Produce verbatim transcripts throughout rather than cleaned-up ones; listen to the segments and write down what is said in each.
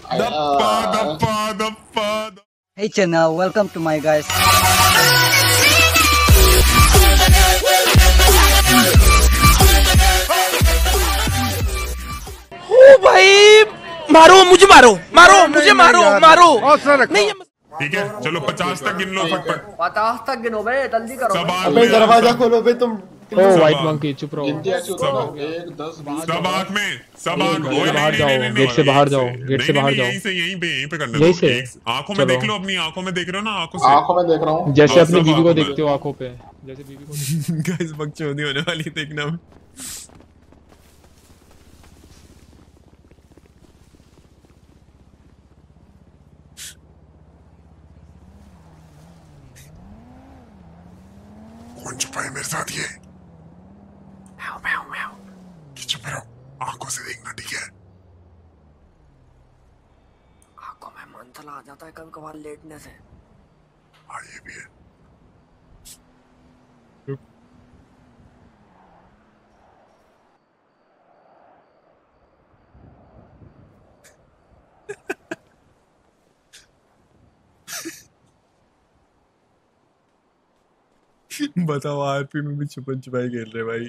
Dappa, dappa, dappa. Hey channel, welcome to my guys. ओ भाई मारो मुझे मारो मारो मुझे मारो मारो नहीं। ठीक है चलो पचास तक गिन लो फटफट। पचास तक गिनो बे जल्दी करो। अबे दरवाजा खोलो बे तुम। ओ व्हाइट मंकी चुप रहो। एक दस सब आँख में सब आँख बाहर जाओ गेट से बाहर जाओ गेट से बाहर जाओ। यहीं से यहीं पे यहीं पे करना। यहीं से आँखों में देख लो अपनी आँखों में देख रहे हो ना आँखों से। आँखों में देख रहा हूँ जैसे अपनी बीवी को देखते हो आँखों पे जैसे बीवी को। गाइस बकचोदी होने वाली देखना। कौन छुपा है मेरे साथ ये? म्याऊ म्याऊ म्याऊ। चुप रहो आंखों से देखना ठीक है। आंखों में मंथला आ जाता है कभी कभार लेटने से। हाँ ये भी है। बताओ आरपी में भी छुपन छुपाई खेल रहे भाई।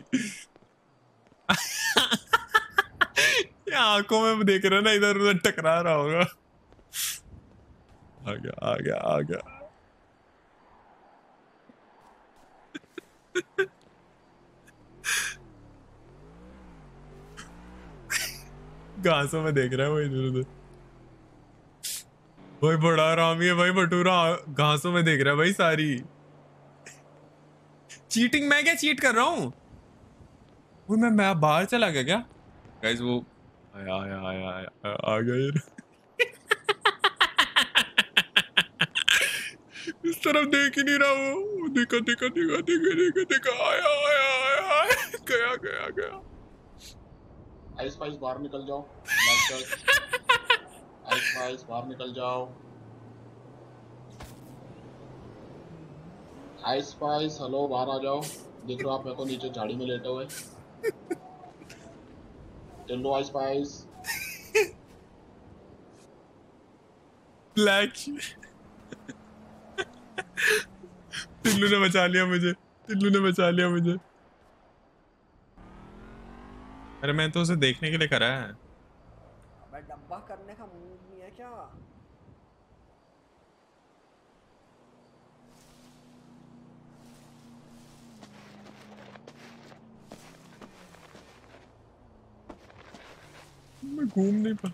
ये आंखों में देख रहे ना इधर उधर टकरा रहा होगा। आ गया आ गया आ गया। घासों में देख रहा है वो इधर उधर। भाई बड़ा आरामी है भाई भटूरा घासों में देख रहा है भाई सारी। चीटिंग मैं क्या चीट कर रहा हूँ? वो मैं मैं बाहर चला गया क्या? गाइस वो आया आया आया आया आ गया यार। इस तरफ देख ही नहीं रहा वो। देखा देखा देखा देखा देखा देखा आया आया आया आया गया गया गया। आइस पाइस बाहर निकल जाओ। आइस पाइस बाहर निकल जाओ। आइस पाइस हेलो बाहर आ जाओ। देख रहे हो आप मेरे को नीचे झाड़ी में लेटे हुए। टिल्लू आइस पाइस ब्लैक। टिल्लू ने बचा लिया मुझे। टिल्लू ने बचा लिया मुझे। अरे मैं तो उसे देखने के लिए करा है। अबे डब्बा करने का मूड नहीं है क्या? मैं घूम नहीं पा।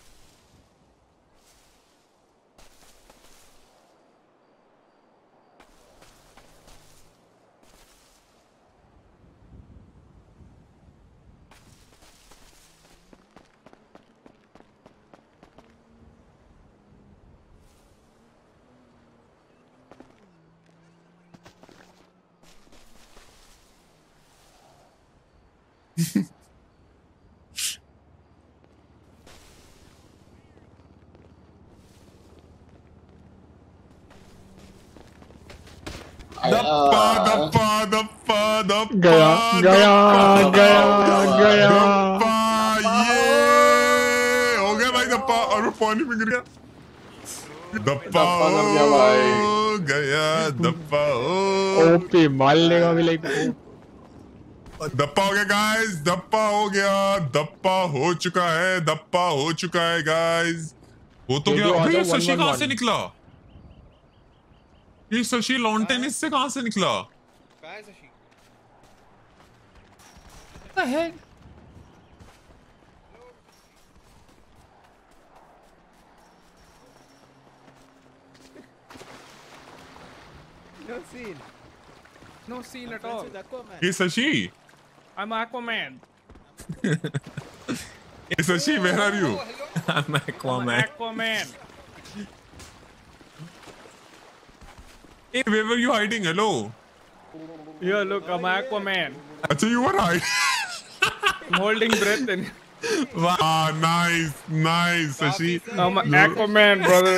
दप्पा दप्पा दप्पा दप्पा गया गया गया गया। दप्पा ये हो गया भाई दप्पा। और पानी में गिर गया। दप्पा हो गया दप्पा हो। ओपी मार लेगा भी लाइक। दप्पा हो गया गाइस। दप्पा हो गया। दप्पा हो चुका है। दप्पा हो चुका है गाइस। वो तो क्या अबे शशि कहाँ से निकला? ये शशि लॉन टेनिस से कहाँ से निकला? कहाँ है शशि? क्या है? No scene. No scene at all. ये शशि? I'm Aquaman. ये Shashi where are you? I'm Aquaman. Aquaman. Hey, where were you hiding? Hello. Here, look, I'm Aquaman. अच्छा you were hiding. I'm holding breath and. Wow, nice, nice, Shashi. I'm Aquaman, brother.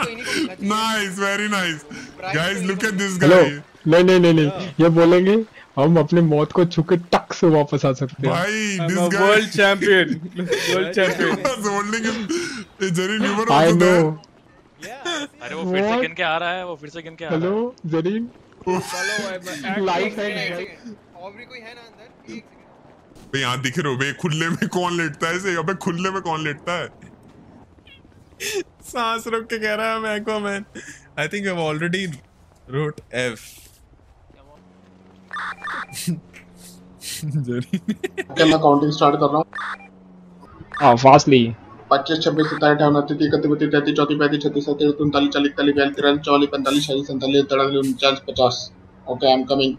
Nice, very nice. Guys, look at this guy. Hello नहीं नहीं नहीं नहीं ये बोलेंगे हम अपने मौत को छू के टक से वापस आ सकते हैं। भाई I'm this a guy world champion. World champion. was holding him. ये जरीन ह्यूमर I होता know. है। अरे वो फिर से गिन के आ रहा है, वो फिर से गिन के आ रहा हेलो है। जरीन, लाइफ है। ऑब्री कोई है ना अंदर? एक सेकंड। भाई यहाँ दिख रहे हो भाई, खुले में कौन लेटता है ऐसे? अबे खुले में कौन लेटता है? सांस रोक के कह रहा है मैं Aquaman. I think I've already wrote F. Okay मैं काउंटिंग स्टार्ट कर रहा हूँ। हाँ फास्टली। पच्चीस छब्बीस सत्ताईस अठावन उनतीस इकतीस बत्तीस तैंतीस चौंतीस पैंतीस छत्तीस सैंतीस उनतालीस चालीस इकतालीस बयालीस तिरालीस चौवालीस पैंतालीस छियालीस सैंतालीस अड़तालीस उनचास पचास। Okay I am coming.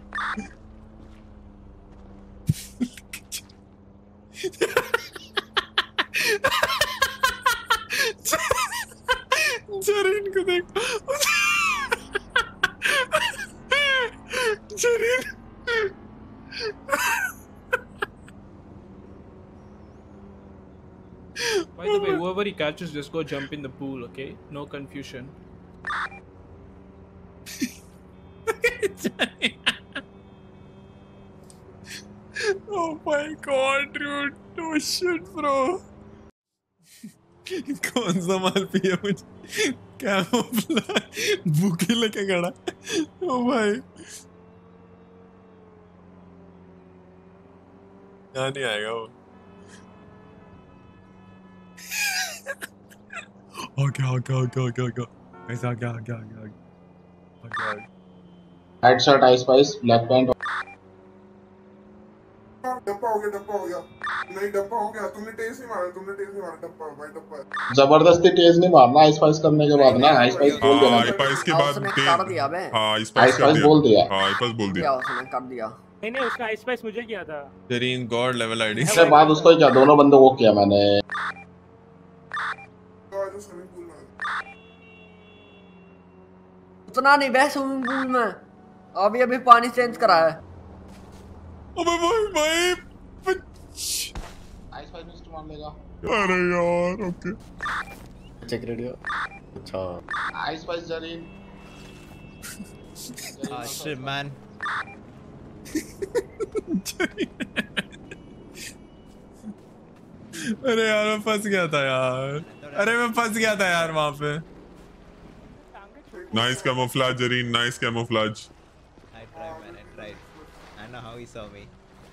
Zareen को देख। Zareen By the way, whoever he catches, just go jump in the pool, okay? No confusion. Oh my god, dude. No shit, bro. कौन सा माल पिया मुझे? कैमोफ्लेज बुकी लेके खड़ा। ओ भाई यहाँ नहीं आएगा वो। आ गया आ गया आ गया आ गया आ गया ऐसा आ गया आ गया आ गया आ गया। Headshot ice spice black pant. डब्बा हो गया डब्बा हो गया नहीं डब्बा हो गया। तुमने तेज नहीं मारा तुमने तेज नहीं मारा डब्बा भाई डब्बा। जबरदस्ती तेज नहीं मारना आइस स्पाइस करने के बाद ना। आइस स्पाइस बोल देना। आइस स्पाइस के बाद उसने कर दिया बे। हाँ आइस आइस स्पाइस स्पाइस बोल दिया। हाँ आइस स्पाइस बोल दिया। उसने कर दिया। नहीं नहीं, उसका आइस स्पाइस मुझे किया था। Zareen god level ID. इसके बाद उसको क्या दोनों बंदों को किया मैंने। उतना नहीं बे स्विमिंग पूल में। अभी अभी पानी चेंज करा है। अबे भाई भाई आइस स्पाइस मिस्टर मान लेगा। अरे यार ओके चेक रेडियो। अच्छा ice spice Zareen. ah shit man अरे यार मैं फंस गया था यार। अरे मैं फंस गया था यार वहां पे। Nice camouflage Zareen, nice camouflage. I tried man I tried I know how he saw me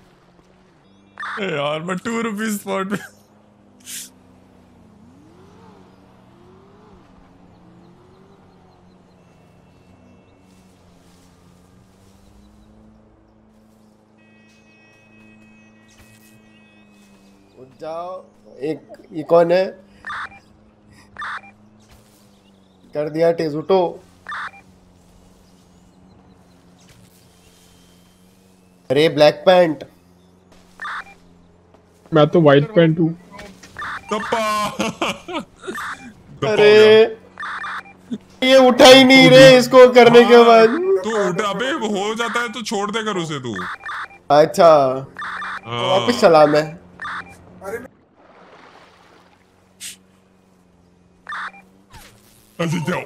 यार मैं टू रुपीज स्पॉट पे। जाओ। एक ये कौन है? कर दिया टेजुटो। अरे ब्लैक पैंट। मैं तो व्हाइट पैंट हूँ। अरे ये उठा ही नहीं रे इसको करने के बाद। तू उठा बे, हो जाता है तो छोड़ दे कर उसे तू। अच्छा वापस चला मैं। ऐसे जाओ।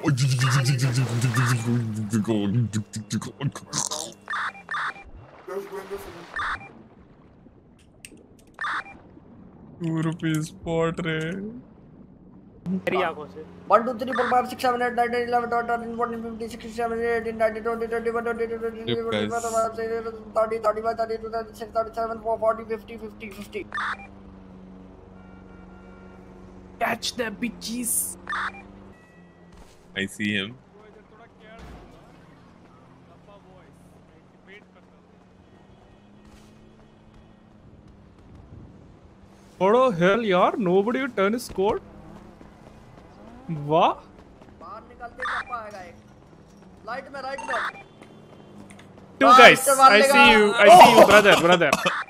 टू रुपीज स्पॉट रे। मेरी आंखों से। One two three four five six seven eight nine ten eleven twelve thirteen fourteen fifteen sixteen seventeen eighteen nineteen twenty twenty-one twenty-two twenty-three twenty-four twenty-five thirty thirty-one thirty-two thirty-six thirty-seven forty fifty fifty fifty. Catch the bitches. I see him. What the hell यार? Nobody would turn his score. वाह। बाहर निकलते क्या पाएगा एक? Light में right में। Two guys. I see you. I see you, brother, brother.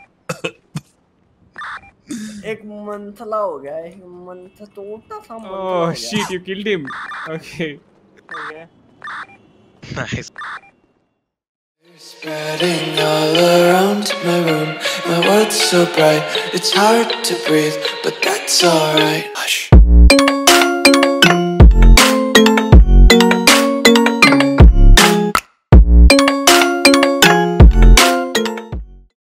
एक मंथला हो गया है। मंथ छोटा सा मंथला हो Oh गया। shit! You killed him. Okay. Okay. Nice. Spreading all around my room, my world's so bright, it's hard to breathe, but that's alright.